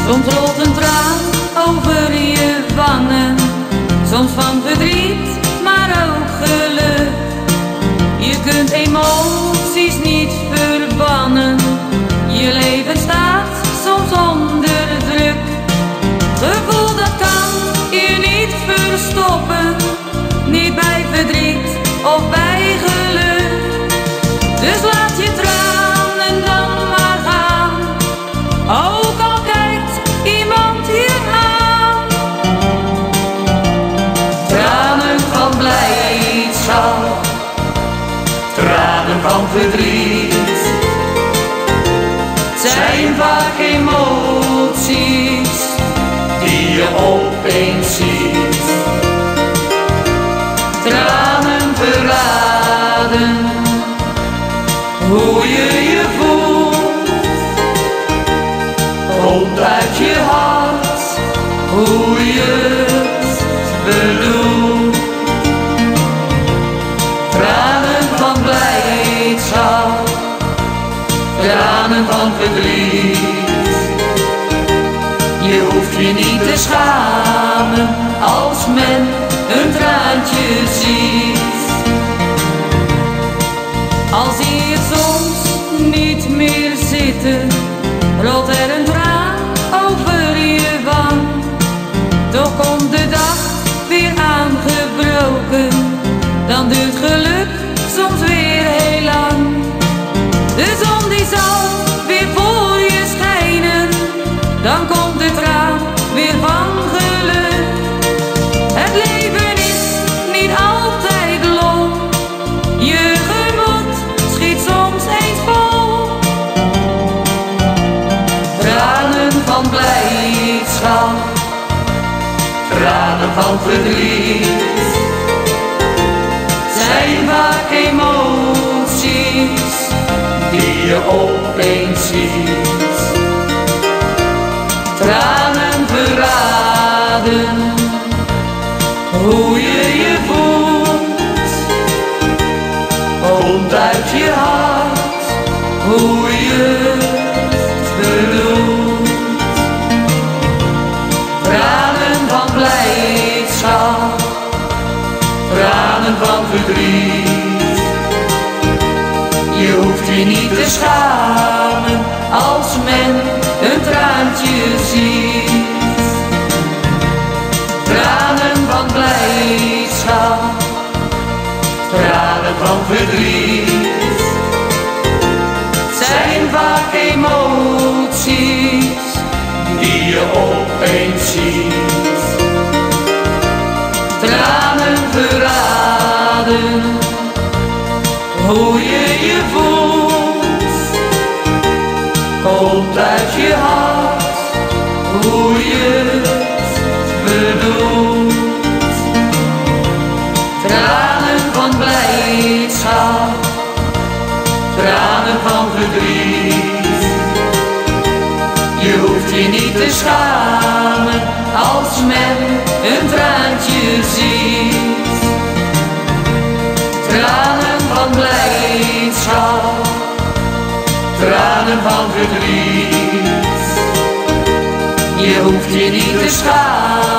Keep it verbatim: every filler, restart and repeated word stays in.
Soms rolt een traan over je wangen, soms van verdriet, maar ook geluk. Je kunt emoties niet verbannen, je leven staat soms onder druk. Gevoel dat kan je niet verstoppen, niet bij verdriet of bij geluk. Dus laat je tranen dan maar gaan, ook al kijkt iemand je aan. Tranen van blijdschap, tranen van verdriet, zijn vaak emoties die je opeens ziet. Tranen verraden hoe je je voelt, komt uit je hart hoe je het bedoelt. Tranen van blijdschap, tranen van verdriet, je hoeft je niet te schamen als men een traantje ziet. Al zie je het soms niet meer zitten, rolt er een traan over je wang. Toch komt de dag weer aangebroken, dan duurt geluk soms weer heel lang. De zon die zal weer voor je schijnen, dan komt de traan weer van geluk. Het leven is niet altijd lol, je gemoed schiet soms eens vol. Tranen van blijdschap, tranen van verdriet, zijn vaak emoties die je opeens ziet. Tranen verraden hoe je je voelt, komt uit je hart hoe je het bedoelt. Tranen van blijdschap, tranen van verdriet, je hoeft je niet te schamen als men een traantje ziet. Tranen van blijdschap, tranen van verdriet, zijn vaak emoties die je opeens ziet. Tranen verraden hoe je je voelt, komt uit je hart hoe je het bedoelt. Tranen van blijdschap, tranen van verdriet, je hoeft je niet te schamen als men een traantje ziet. Tranen van blijdschap, tranen van verdriet, je hoeft je niet te schamen